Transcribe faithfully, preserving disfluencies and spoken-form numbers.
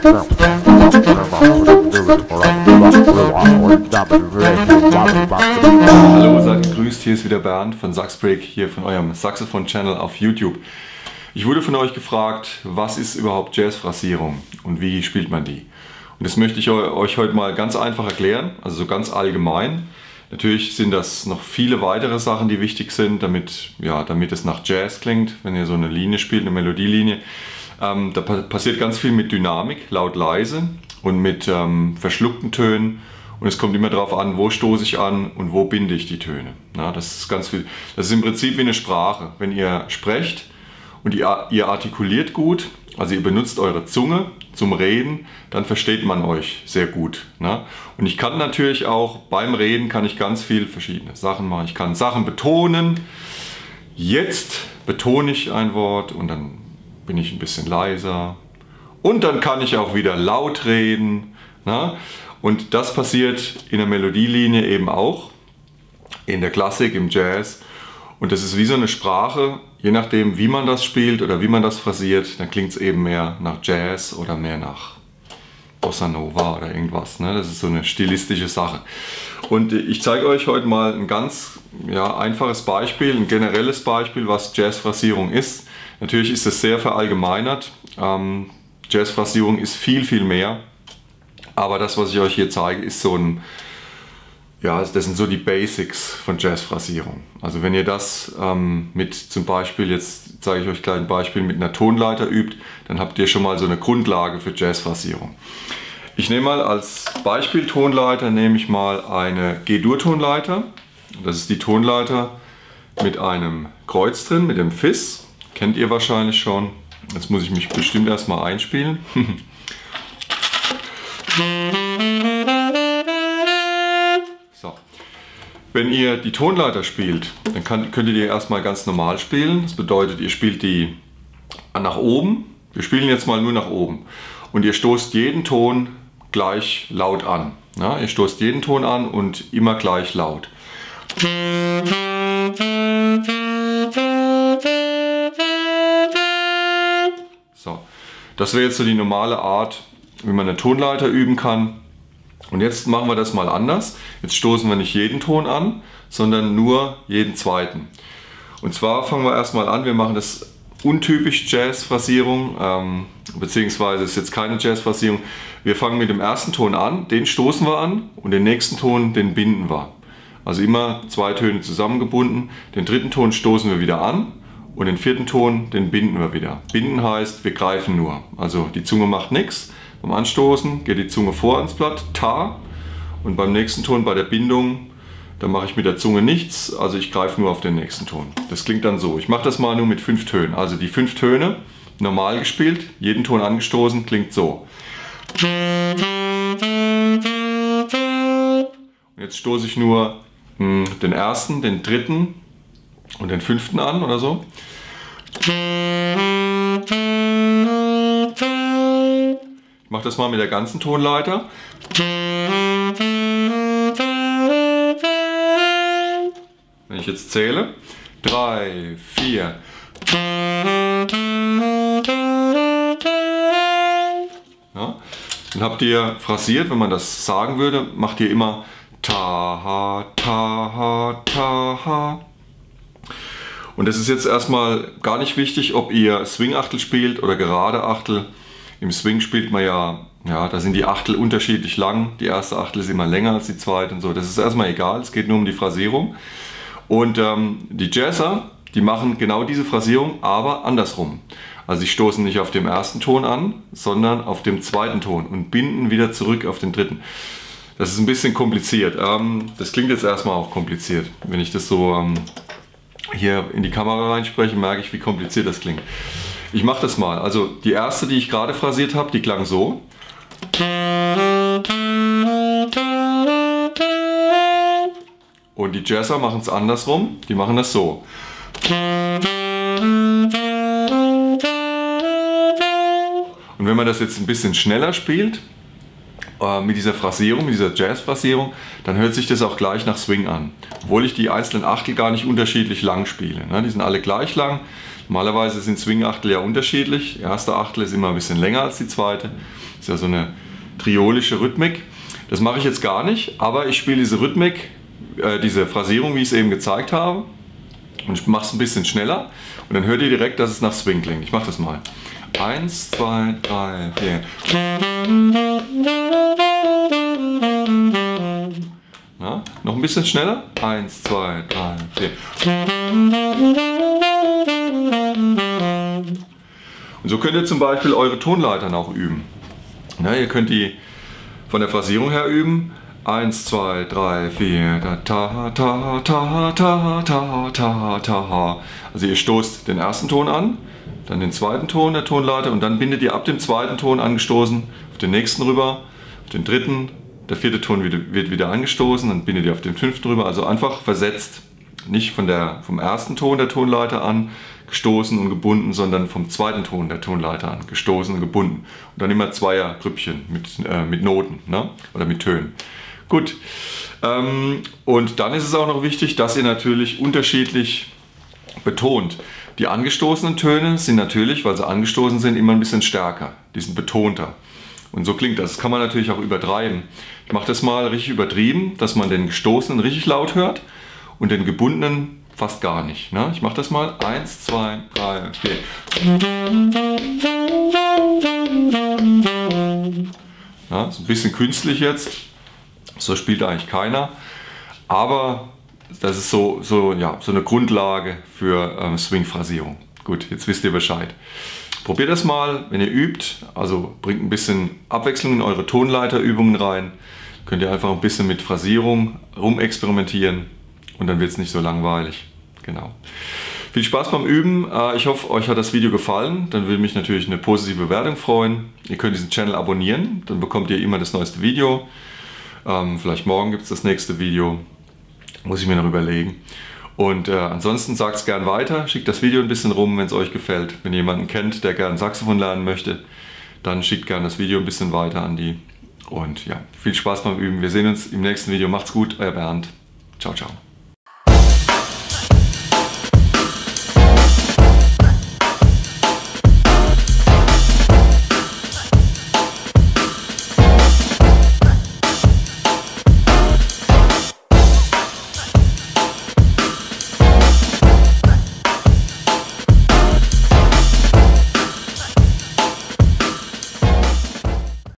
Hallo, seid gegrüßt, hier ist wieder Bernd von Saxbreak, hier von eurem Saxophon-Channel auf YouTube. Ich wurde von euch gefragt, was ist überhaupt Jazzphrasierung und wie spielt man die? Und das möchte ich euch heute mal ganz einfach erklären, also so ganz allgemein. Natürlich sind das noch viele weitere Sachen, die wichtig sind, damit, ja, damit es nach Jazz klingt, wenn ihr so eine Linie spielt, eine Melodielinie. Ähm, da passiert ganz viel mit Dynamik, laut-leise und mit ähm, verschluckten Tönen. Und es kommt immer darauf an, wo stoße ich an und wo binde ich die Töne. Na, das ist ganz viel. Das ist im Prinzip wie eine Sprache. Wenn ihr sprecht und ihr, ihr artikuliert gut, also ihr benutzt eure Zunge zum Reden, dann versteht man euch sehr gut. Ne? Und ich kann natürlich auch beim Reden kann ich ganz viel verschiedene Sachen machen. Ich kann Sachen betonen. Jetzt betone ich ein Wort und dann bin ich ein bisschen leiser. Und dann kann ich auch wieder laut reden. Ne? Und das passiert in der Melodielinie eben auch, in der Klassik, im Jazz. Und das ist wie so eine Sprache, je nachdem wie man das spielt oder wie man das phrasiert, dann klingt es eben mehr nach Jazz oder mehr nach Bossa Nova oder irgendwas. Ne? Das ist so eine stilistische Sache. Und ich zeige euch heute mal ein ganz ja, einfaches Beispiel, ein generelles Beispiel, was Jazzphrasierung ist. Natürlich ist es sehr verallgemeinert. Ähm, Jazzphrasierung ist viel, viel mehr. Aber das, was ich euch hier zeige, ist so ein, ja, das sind so die Basics von Jazzphrasierung. Also wenn ihr das ähm, mit zum Beispiel, jetzt zeige ich euch gleich ein Beispiel, mit einer Tonleiter übt, dann habt ihr schon mal so eine Grundlage für Jazzphrasierung. Ich nehme mal als Beispiel Tonleiter, nehme ich mal eine G-Dur-Tonleiter. Das ist die Tonleiter mit einem Kreuz drin, mit dem Fis. Kennt ihr wahrscheinlich schon. Jetzt muss ich mich bestimmt erstmal einspielen. So. Wenn ihr die Tonleiter spielt, dann kann, könntet ihr erstmal ganz normal spielen. Das bedeutet, ihr spielt die nach oben. Wir spielen jetzt mal nur nach oben. Und ihr stoßt jeden Ton gleich laut an. Ja, ihr stoßt jeden Ton an und immer gleich laut. So. Das wäre jetzt so die normale Art, wie man eine Tonleiter üben kann. Und jetzt machen wir das mal anders. Jetzt stoßen wir nicht jeden Ton an, sondern nur jeden zweiten. Und zwar fangen wir erstmal an, wir machen das untypisch Jazzphrasierung, ähm, beziehungsweise ist jetzt keine Jazzphrasierung. Wir fangen mit dem ersten Ton an, den stoßen wir an und den nächsten Ton, den binden wir. Also immer zwei Töne zusammengebunden. Den dritten Ton stoßen wir wieder an und den vierten Ton, den binden wir wieder. Binden heißt, wir greifen nur. Also die Zunge macht nichts. Beim Anstoßen geht die Zunge vor ans Blatt, Ta. Und beim nächsten Ton, bei der Bindung, da mache ich mit der Zunge nichts. Also ich greife nur auf den nächsten Ton. Das klingt dann so. Ich mache das mal nur mit fünf Tönen. Also die fünf Töne, normal gespielt, jeden Ton angestoßen, klingt so. Und jetzt stoße ich nur mh, den ersten, den dritten und den fünften an oder so. Ich mache das mal mit der ganzen Tonleiter. Wenn ich jetzt zähle, drei, vier. Ja, dann habt ihr phrasiert, wenn man das sagen würde, macht ihr immer Ta-ha, Ta-ha, Ta-ha. Und es ist jetzt erstmal gar nicht wichtig, ob ihr Swing-Achtel spielt oder gerade Achtel. Im Swing spielt man ja, ja, da sind die Achtel unterschiedlich lang. Die erste Achtel ist immer länger als die zweite und so. Das ist erstmal egal, es geht nur um die Phrasierung. Und ähm, die Jazzer, die machen genau diese Phrasierung, aber andersrum. Also sie stoßen nicht auf dem ersten Ton an, sondern auf dem zweiten Ton und binden wieder zurück auf den dritten. Das ist ein bisschen kompliziert. Ähm, das klingt jetzt erstmal auch kompliziert. Wenn ich das so ähm, hier in die Kamera reinspreche, merke ich, wie kompliziert das klingt. Ich mache das mal. Also die erste, die ich gerade phrasiert habe, die klang so. Und die Jazzer machen es andersrum. Die machen das so. Und wenn man das jetzt ein bisschen schneller spielt, äh, mit dieser Phrasierung, mit dieser Jazz-Phrasierung, dann hört sich das auch gleich nach Swing an. Obwohl ich die einzelnen Achtel gar nicht unterschiedlich lang spiele. Ne? Die sind alle gleich lang. Normalerweise sind Swing-Achtel ja unterschiedlich. Die erste Achtel ist immer ein bisschen länger als die zweite. ist ja so eine triolische Rhythmik. Das mache ich jetzt gar nicht, aber ich spiele diese Rhythmik, äh, diese Phrasierung, wie ich es eben gezeigt habe. Und ich mache es ein bisschen schneller und dann hört ihr direkt, dass es nach Swing klingt. Ich mache das mal. Eins, zwei, drei, vier. Ja, noch ein bisschen schneller. Eins, zwei, drei, vier. Und so könnt ihr zum Beispiel eure Tonleitern auch üben. Ja, ihr könnt die von der Phrasierung her üben. Eins, zwei, drei, vier, da, ta, ta, ta, ta, ta, ta, ta. Also ihr stoßt den ersten Ton an, dann den zweiten Ton der Tonleiter und dann bindet ihr ab dem zweiten Ton angestoßen auf den nächsten rüber, auf den dritten, der vierte Ton wird wieder angestoßen, dann bindet ihr auf den fünften rüber, also einfach versetzt. Nicht von der, vom ersten Ton der Tonleiter an gestoßen und gebunden, sondern vom zweiten Ton der Tonleiter an gestoßen und gebunden. Und dann immer Zweiergrüppchen mit, äh, mit Noten, ne? Oder mit Tönen. Gut, ähm, und dann ist es auch noch wichtig, dass ihr natürlich unterschiedlich betont. Die angestoßenen Töne sind natürlich, weil sie angestoßen sind, immer ein bisschen stärker. Die sind betonter. Und so klingt das. Das kann man natürlich auch übertreiben. Ich mache das mal richtig übertrieben, dass man den gestoßenen richtig laut hört und den gebundenen fast gar nicht. Ne? Ich mache das mal. Eins, zwei, drei, vier. Ja, ist ein bisschen künstlich jetzt. So spielt eigentlich keiner. Aber das ist so, so, ja, so eine Grundlage für ähm, Swing-Phrasierung. Gut, jetzt wisst ihr Bescheid. Probiert das mal, wenn ihr übt. Also bringt ein bisschen Abwechslung in eure Tonleiterübungen rein. Könnt ihr einfach ein bisschen mit Phrasierung rumexperimentieren und dann wird es nicht so langweilig. Genau. Viel Spaß beim Üben. Ich hoffe, euch hat das Video gefallen. Dann würde mich natürlich eine positive Bewertung freuen. Ihr könnt diesen Channel abonnieren, dann bekommt ihr immer das neueste Video. Ähm, vielleicht morgen gibt es das nächste Video. Muss ich mir noch überlegen. Und äh, ansonsten sagt es gern weiter. Schickt das Video ein bisschen rum, wenn es euch gefällt. Wenn ihr jemanden kennt, der gern Saxophon lernen möchte, dann schickt gern das Video ein bisschen weiter an die. Und ja, viel Spaß beim Üben. Wir sehen uns im nächsten Video. Macht's gut, euer Bernd. Ciao, ciao.